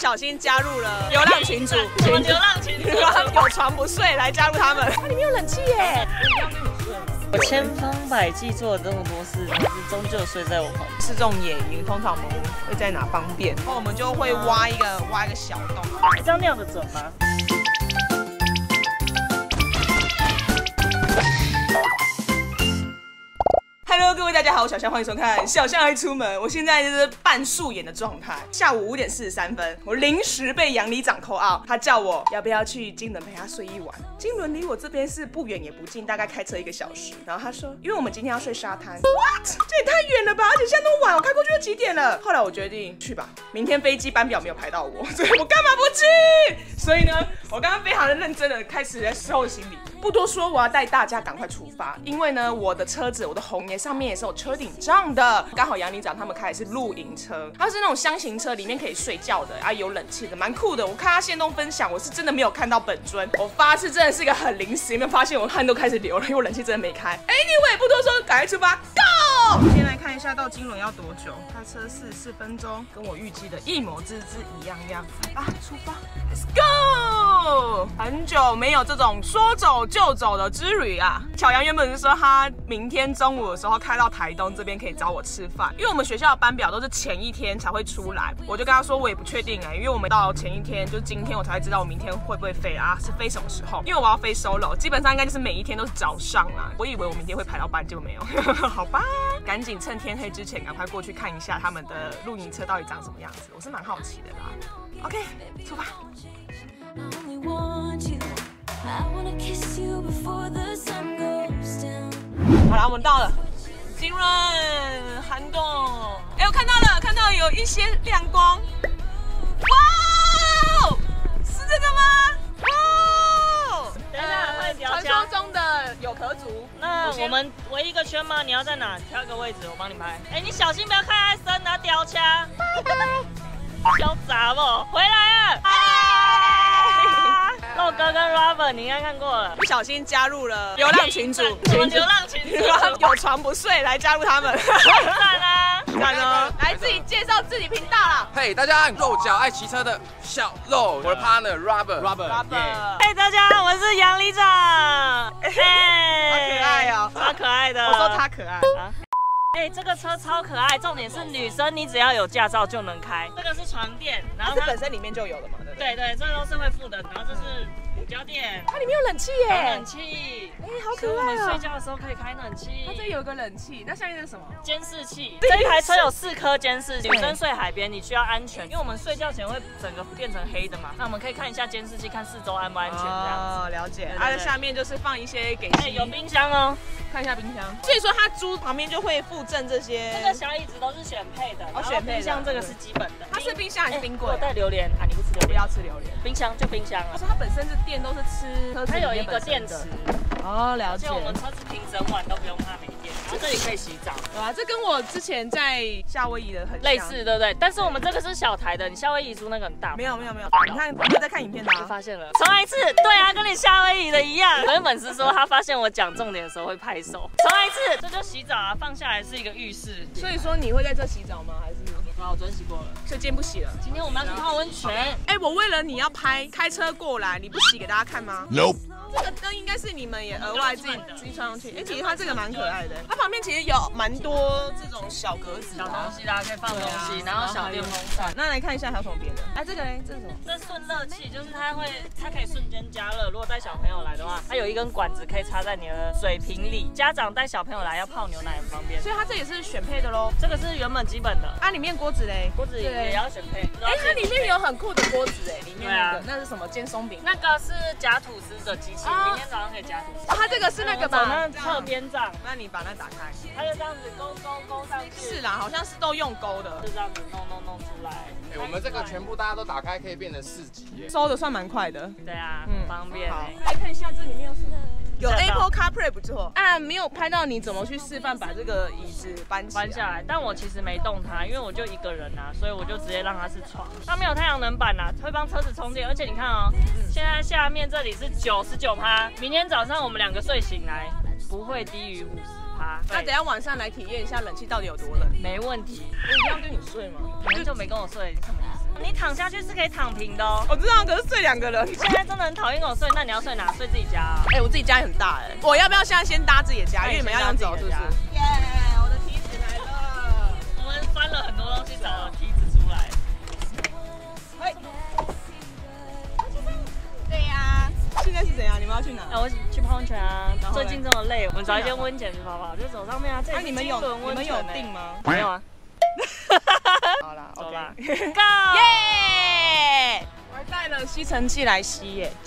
小心加入了流浪群组， 流浪群组有床不睡来加入他们。它里面有冷气耶！ 我千方百计做了这么多事，但是终究睡在我旁边。 是这种野营，通常我们会在哪方便？然后我们就会挖一个小洞。 这样亮得准吗 ？Hello， 各位大家好，我小象，欢迎收看《小象爱出门》。我现在就是半素颜的状态。下午5点43分，我临时被杨里长扣out，他叫我要不要去金轮陪他睡一晚。金轮离我这边是不远也不近，大概开车1个小时。然后他说，因为我们今天要睡沙滩。What？ 这也太远了吧！而且现在那么晚，我开过去都几点了？后来我决定去吧，明天飞机班表没有排到我，所以我干嘛不去？所以呢，我刚刚非常的认真的开始在收行李。不多说，我要带大家赶快出发，因为呢，我的车子，我的红爷上面也是有车顶帐的。刚好杨里长他们开的是露营车，它是那种箱型车，里面可以睡觉的，啊有冷气的，蛮酷的。我看他限动分享，我是真的没有看到本尊，我发誓真的是一个很临时，有没有发现我汗都开始流了，因为我冷气真的没开。Anyway， 不多说，赶快出发 ，Go！ 先来看一下到金轮要多久，开车44分钟，跟我预计的一模之一样。来吧，出发 ，Let's go！ 很久没有这种说走就走的之旅啊。巧阳原本是说他明天中午的时候开到台东这边可以找我吃饭，因为我们学校的班表都是前一天才会出来，我就跟他说我也不确定因为我们到前一天就是今天我才会知道我明天会不会飞啊，是飞什么时候？因为我要飞 solo， 基本上应该就是每一天都是早上啊。我以为我明天会排到班，结果没有，好吧，赶紧趁天黑之前赶快过去看一下他们的露营车到底长什么样子，我是蛮好奇的啦。OK， 出发。好了，我们到了金润涵洞。我看到了有一些亮光。哇哦，是这个吗？哇， 等一下，快点传说中的有壳族。 那我们围一个圈吗？你要在哪？挑一个位置，我帮你拍。你小心不要看太深啊，掉枪。潇洒不？回来了。肉哥跟 Robert 你应该看过了， 不小心加入了流浪群组， 流浪群组有床不睡来加入他们， 赞啊！ 赞哦！来自己介绍自己频道啦。 嘿，大家肉脚爱骑车的小肉，我的 partner Robert。 嘿，大家好，我是杨里长。 好可爱哦， 超可爱的。 我说他可爱。 这个车超可爱，重点是女生你只要有驾照就能开。这个是床垫，然后它本身里面就有了嘛，对不对？ 对，这个都是会附的。然后这是乳胶垫， 它里面有冷气耶， 有冷气。 好可爱哦！ 我们睡觉的时候可以开冷气。 它这有个冷气，那下面是什么？ 监视器。这台车有4颗监视器。女生睡海边，你需要安全，因为我们睡觉前会整个变成黑的嘛。那我们可以看一下监视器，看四周安不安全这样子。 哦，了解。它的下面就是放一些给有冰箱哦， 看一下冰箱。所以说它租旁边就会附赠这些。 这个小椅子都是选配的，选配的。冰箱这个是基本的。 它是冰箱还是冰柜？ 我带榴莲啊，你不吃榴莲？ 不要吃榴莲。冰箱就冰箱啊。它本身是电都是吃车子， 它有一个电池。 哦，了解。 而且我们车子停整晚都不用怕没电。然后这里可以洗澡， 对啊，这跟我之前在夏威夷的很类似，对不对？但是我们这个是小台的，你夏威夷租那个很大。 没有，你看我们在看影片的啊， 发现了。重来一次，对啊，跟你夏威夷的一样。我跟粉丝说，他发现我讲重点的时候会拍手。重来一次，这就洗澡啊，放下来是一个浴室。 所以说你会在这洗澡吗？还是？ 我昨天洗过了， 所以今天不洗了。 今天我们要去泡温泉。 我为了你要开车过来，你不洗给大家看吗 ？Nope。 这个灯应该是你们也额外自己穿上去。其实它这个蛮可爱的，它旁边其实有蛮多这种小格子、 小东西啦，可以放东西，然后小电风扇。 那来看一下还有什么别的？这个呢？这是什么？ 这顺热器，就是它可以瞬间加热。如果带小朋友来的话，它有一根管子可以插在你的水瓶里。家长带小朋友来要泡牛奶很方便。 所以它这也是选配的咯。 这个是原本基本的。里面锅子嘞？锅子也要选配。 它里面有很酷的锅子里面那是什么？煎松饼？ 那个是夹吐司的机器，明天早上可以夹吐司。 它这个是那个吧？ 那侧边帐。 那你把它打开， 它就这样子勾上去。 是啦，好像是都用勾的， 就这样子弄出来。 我们这个全部大家都打开，可以变成4级耶， 收的算蛮快的。 对啊，方便。 来看一下这里面有什么。有 Apple CarPlay 不错啊，没有拍到你怎么去示范把这个椅子搬下来。 但我其实没动它，因为我就一个人啊，所以我就直接让它是床。它没有太阳能板啊，会帮车子充电。而且你看哦，现在下面这里是99%，明天早上我们2个睡醒来不会低于50%。那等下晚上来体验一下冷气到底有多冷。没问题。我一定要跟你睡吗？你很久没跟我睡，你什么意思？ 你躺下去是可以躺平的哦。 我知道，可是睡2个人。 现在真的很讨厌跟我睡，那你要睡哪？睡自己家啊？ 我自己家也很大哎。我要不要现在先搭自己的家？因为你们要用走，是不是？耶，我的梯子来了。 我们翻了很多东西找了梯子出来。 嘿。对呀。现在是怎样？你们要去哪？ 我去泡温泉啊。最近这么累，我们找一间温泉去泡泡，就走上面啊。这里你们有订吗？ 没有啊。 好啦， 走啦 ，Go！ 耶！ 我还带了吸尘器来吸耶。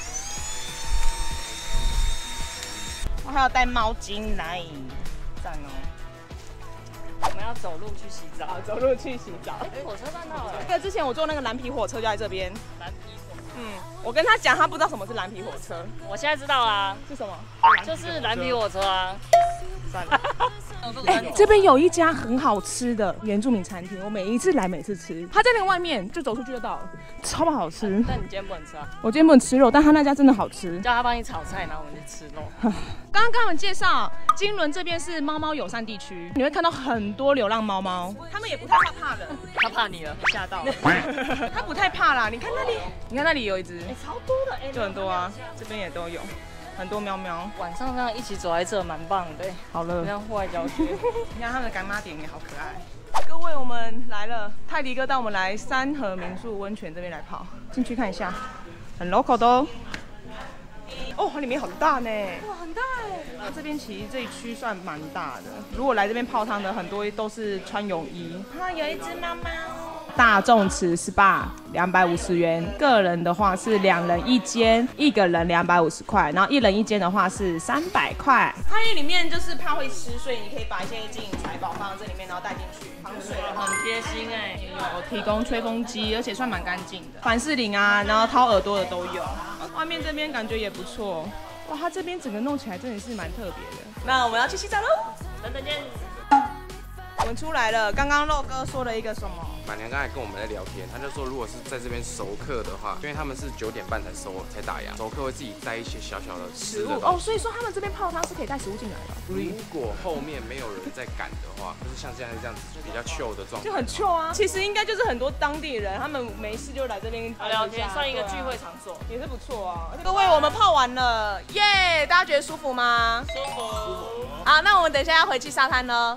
我还要带毛巾来，赞哦。 我们要走路去洗澡， 走路去洗澡。 火车站到了。 对，之前我坐那个蓝皮火车就在这边。 蓝皮火车。 我跟他讲，他不知道什么是蓝皮火车。 我现在知道啦， 是什么？ 就是蓝皮火车啊。 算了。这边有一家很好吃的原住民餐厅，我每一次来每次吃。它在那个外面，就走出去就到了，超好吃。 但你今天不能吃啊？ 我今天不能吃肉，但他那家真的好吃。 叫他帮你炒菜，然后我们去吃肉。 刚刚跟他们介绍，金轮这边是猫猫友善地区，你会看到很多流浪猫猫，他们也不太怕的。 他怕你了，吓到了。 他不太怕啦，你看那里，你看那里有一只， 超多的， 就很多啊，这边也都有。很多喵喵， 晚上这样一起走在这蛮棒的。 好了， 这样户外教学。 你看他们的干妈点也好可爱。各位，我们来了，泰迪哥带我们来三和民宿温泉这边来泡，进去看一下，很 local 的哦。哦，它里面好大呢，哇，很大哎。这边其实这一区算蛮大的，如果来这边泡汤的很多都是穿泳衣。有一只猫猫。大众池 SPA 250元，个人的话是2人1间，1个人250块，然后1人1间的话是300块。它因为里面就是怕会湿，所以你可以把一些金银财宝放在这里面，然后带进去防水的。 很贴心哎， 有提供吹风机，而且算蛮干净的，凡士林啊，然后掏耳朵的都有。外面这边感觉也不错，哇，它这边整个弄起来真的是蛮特别的。那我们要去洗澡喽， 等等见。 我们出来了，刚刚肉哥说了一个什么？ 板娘刚才跟我们在聊天，他就说，如果是在这边熟客的话，因为他们是9点半才打烊，熟客会自己带一些小小的吃的哦，所以说他们这边泡汤是可以带食物进来的。 如果后面没有人在赶的话，就是像现在这样子比较 chill 的状态， 就很 chill 啊。其实应该就是很多当地人，他们没事就来这边聊天，算一个聚会场所， 也是不错啊。各位，我们泡完了，耶！大家觉得舒服吗？ 舒服。 好，那我们等一下要回去沙滩了。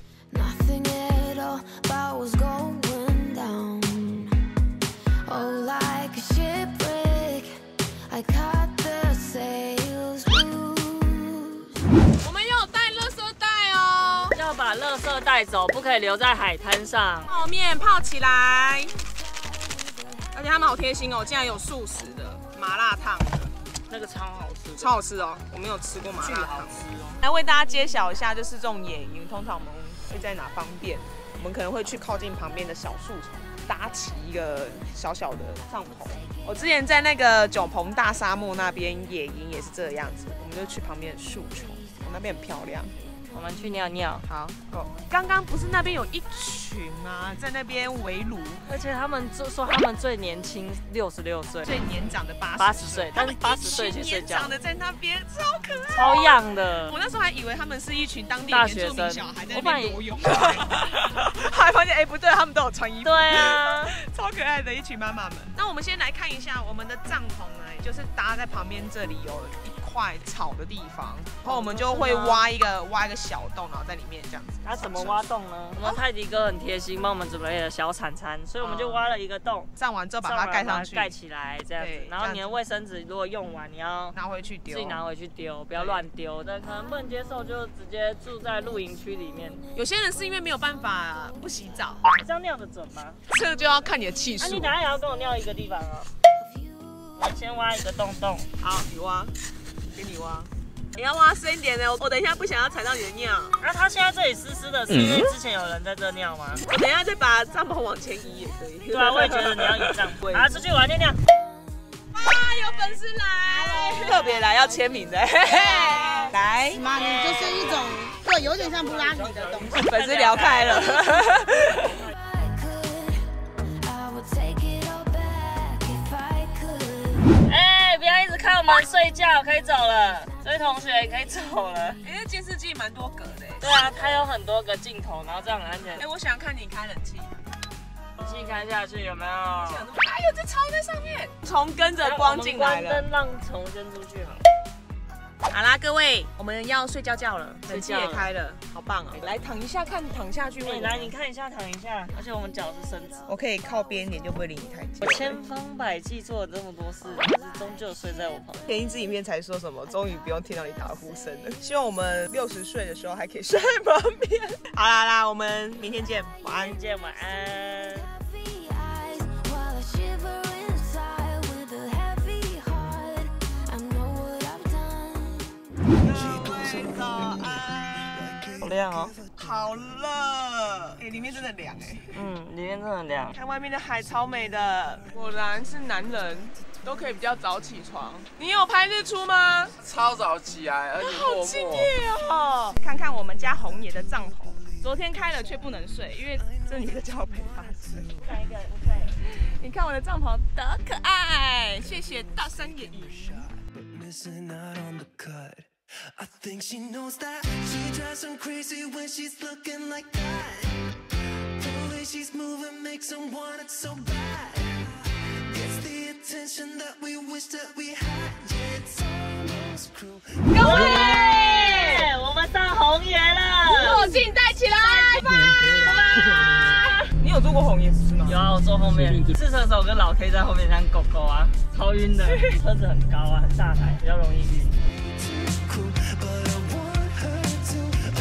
But was going down. Oh, like a shipwreck, I cut the sails loose. 我们有带垃圾袋哦， 要把垃圾带走，不可以留在海滩上。 泡面泡起来，而且他们好贴心哦，竟然有素食的麻辣烫的， 那个超好吃， 超好吃哦，我没有吃过麻辣烫。 好吃哦。 来为大家揭晓一下，就是这种野营，通常我们会在哪方便？我们可能会去靠近旁边的小树丛，搭起一个小小的帐篷。我之前在那个九鹏大沙漠那边野营也是这个样子，我们就去旁边的树丛，那边很漂亮。 我们去尿尿。 好 ，Go。刚刚不是那边有一群吗？在那边围炉， 而且他们说他们最年轻66岁， 最年长的80岁， 但是80岁去睡觉。 年长的在那边超可爱， 超样的。 我那时候还以为他们是一群当地原住民小孩在那边游泳，还发现不对，他们都有穿衣服。 对啊， 超可爱的一群妈妈们。那我们先来看一下我们的帐篷呢，就是搭在旁边这里有一块草的地方，然后我们就会挖一个小洞，然后在里面这样子。 它怎么挖洞呢？我们泰迪哥很贴心，帮我们准备了小铲铲，所以我们就挖了一个洞， 上完之后把它盖上去， 盖起来这样子。然后你的卫生纸如果用完，你要拿回去丢， 自己拿回去丢，不要乱丢。但可能不能接受，就直接住在露营区里面。 有些人是因为没有办法不洗澡， 这样尿得准吗？ 这个就要看你的技术。 你等下也要跟我尿一个地方哦。我先挖一个洞。 好，你挖，给你挖。你要挖深一点的，我等一下不想要踩到你的尿。 那他现在这里湿湿的，是因为之前有人在这尿吗？ 我等一下再把帐篷往前移也可以。 对啊，我也觉得你要移帐篷。好，出去玩尿尿。 哇，有粉丝来，特别来要签名的。来， 马尼就是一种，对，有点像布拉提的东西。 粉丝聊开了。 不要一直看我们睡觉，可以走了。这位同学也可以走了。 因为监视器蛮多格的。 对啊，它有很多个镜头，然后这样很安全。 我想看你开冷气。 已气开下去，有没有？ 哎呦，这超在上面，从跟着光进来了。 关灯让虫先出去好。 好啦，各位，我们要睡觉觉了，冷气睡觉了也开了，好棒哦！来躺一下，看躺下去会。 来，你看一下，躺一下，而且我们脚是伸直。 我可以靠边一点，就不会离你太近。 我千方百计做了这么多事，可是终究睡在我旁边。 前一支影片才说什么，终于不用听到你打呼声了。希望我们60岁的时候还可以睡在旁边。好啦，我们明天见，晚安。 明天见，晚安。 While I shiver inside with a heavy heart, I know what I've done. 早安。 好亮哦。 好热，里面真的凉里面真的很凉。 看外面的海超美的，果然是男人都可以比较早起床。你有拍日出吗？ 超早起来，而且好敬业哦！看看我们家红爷的帐篷，昨天开了却不能睡，因为这女的叫我陪她睡。 看一个，不可以。 你看我的帐篷多可爱，谢谢大山爷爷。 Missing out on the cut. I think she knows that she drives him crazy when she's looking like that. The way she's moving makes him want it so bad. Gets the attention that we wish that we had. Yeah, it's almost cruel. 各位， 我们上红爷了， 墨镜戴起来，拜拜。你有做过红爷不是吗？ 有啊，我坐后面，试车的时候跟老 K 在后面像狗狗啊，超晕的。车子很高啊，很大台，比较容易晕。 But I want her to.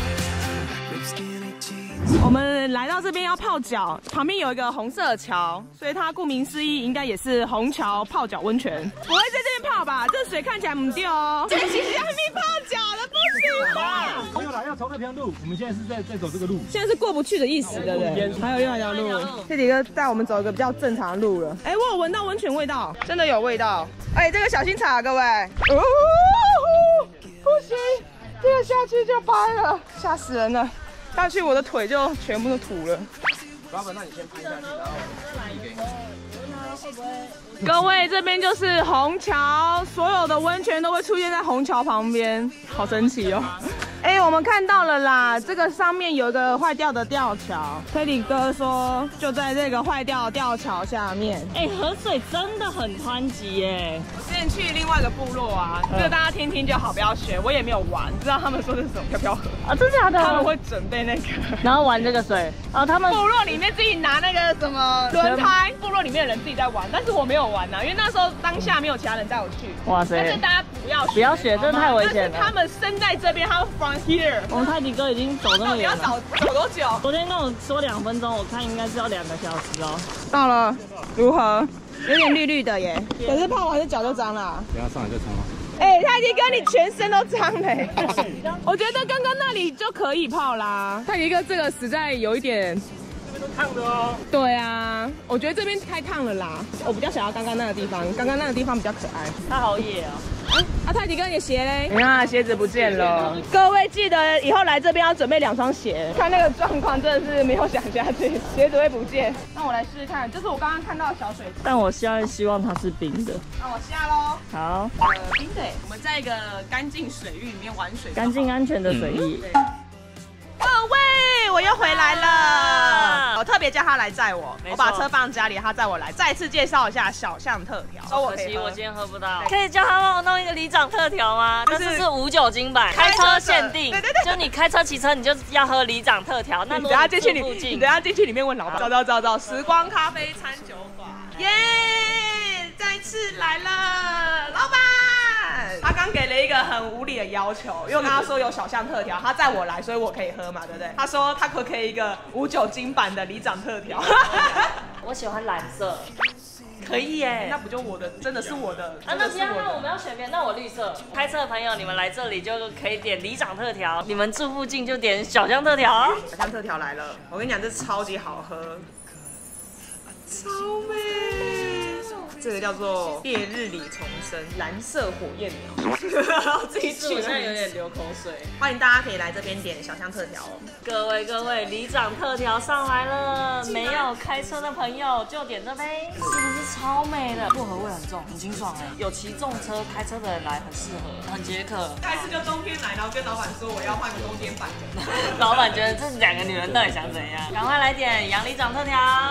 Ripped skinny jeans. 我们来到这边要泡脚，旁边有一个红色桥，所以它顾名思义应该也是红桥泡脚温泉。不会在这边泡吧？这水看起来不对哦。这是下面泡脚的，不行吧？ 没有啦，要从那条路，我们现在是在走这个路。 现在是过不去的意思，对不对？还有另外一条路。这几个带我们走一个比较正常的路了。哎，我有闻到温泉味道，真的有味道。哎，这个小心踩啊，各位。哦，不行，这个下去就掰了，吓死人了。 下去我的腿就全部都土了。 老板，那你先拍下去，然后递给你。 各位，这边就是虹桥，所有的温泉都会出现在虹桥旁边，好神奇哦！哎，我们看到了啦，这个上面有一个坏掉的吊桥。推理哥说就在这个坏掉的吊桥下面。 哎，河水真的很湍急耶！ 我之前去另外一个部落啊，这个大家听听就好，不要学。我也没有玩，不知道他们说的是什么飘飘河啊，真的假的？ 他们会准备那个， 然后玩这个水。哦，他们部落里面自己拿那个什么轮胎，部落里面的人自己在玩，但是我没有玩啊，因为那时候当下没有其他人带我去。 哇塞！ 但是大家不要学，真的太危险了。 他们生在这边，他们 from here。 我们泰迪哥已经走那么远了。 要走多久？ 昨天跟我说2分钟，我看应该是要2个小时哦。 到了，如何？有点绿绿的耶，可是泡完的脚就脏了。 等下上来再冲啊。 哎，泰迪哥，你全身都脏嘞。我觉得刚刚那里就可以泡啦。泰迪哥，这个实在有一点。 这边都烫的哦。 对啊，我觉得这边太烫了啦。我比较想要刚刚那个地方，刚刚那个地方比较可爱。 它好野哦。 泰迪哥，你的鞋嘞？你看鞋子不见了。各位记得以后来这边要准备2双鞋。看那个状况，真的是没有想下去，鞋子会不见。那我来试试看，这是我刚刚看到的小水池。 但我现在希望它是冰的。 那我下喽。 好。 冰的。我们在一个干净水域里面玩水。 干净安全的水域。 各位，我又回来了。我特别叫他来载我，我把车放家里，他载我来。再次介绍一下小象特调。 可惜我今天喝不到，可以叫他帮我弄一个里长特调吗？但是是无酒精版，开车限定。对，就你开车骑车你就要喝里长特调。那你等下进去你等下进去里面问老板。找，时光咖啡餐酒馆。耶，再次来了，老板。他刚给了一个很无理的要求，因为我跟他说有小象特调，他载我来，所以我可以喝嘛，对不对？他说他可不可以一个无酒精版的里长特调？ 我喜欢蓝色， 可以耶，那不就我的，真的是我的。 啊，那不要，那我们要选边，那我绿色。开车的朋友，你们来这里就可以点里长特调，你们住附近就点小象特调。 小象特调来了，我跟你讲，这超级好喝，超美。这个叫做烈日里重生蓝色火焰苗，自己取我现在有点流口水。 欢迎大家可以来这边点小象特调哦。 各位，里长特调上来了，没有开车的朋友就点这杯，是不是超美的？薄荷味很重，很清爽哎。有骑重车、开车的人来很适合，很解渴。 下一次就冬天来，然后跟老板说我要换个冬天版的。 老板觉得这2个女人到底想怎样？赶快来点洋里长特调。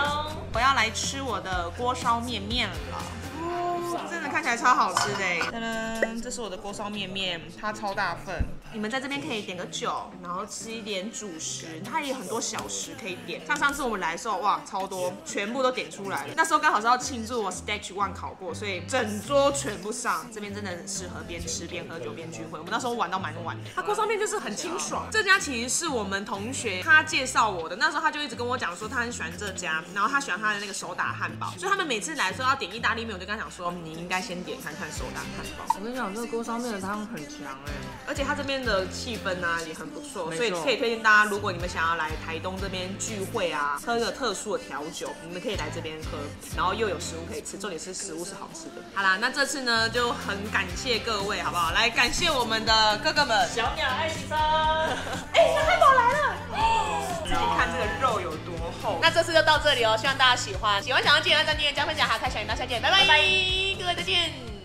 我要来吃我的锅烧面面了。真的看起来超好吃的噔噔，这是我的锅烧面面，它超大份。你们在这边可以点个酒，然后吃一点主食，它也有很多小食可以点。像上次我们来的时候，哇，超多，全部都点出来了。那时候刚好是要庆祝我 Stage 1考过，所以整桌全部上。这边真的很适合边吃边喝酒边聚会。我们那时候玩到蛮晚的。它锅烧面就是很清爽。这家其实是我们同学他介绍我的，那时候他就一直跟我讲说他很喜欢这家，然后他喜欢他的那个手打汉堡，所以他们每次来的时候要点意大利面，我就跟他讲说你应该先点看看手打汉堡。我跟你讲，这个锅烧面的汤很强而且他这边的气氛啊也很不错，所以可以推荐大家，如果你们想要来台东这边聚会啊，喝一个特殊的调酒，你们可以来这边喝，然后又有食物可以吃，重点是食物是好吃的。好啦，那这次呢就很感谢各位，好不好？来感谢我们的哥哥们， 小鸟爱骑车。 那汉堡来了，自己看这个肉有多厚。那这次就到这里哦，希望大家喜欢，喜欢想要记得按赞、订阅、加分享，还有开小铃铛，下见，拜拜，各位再见。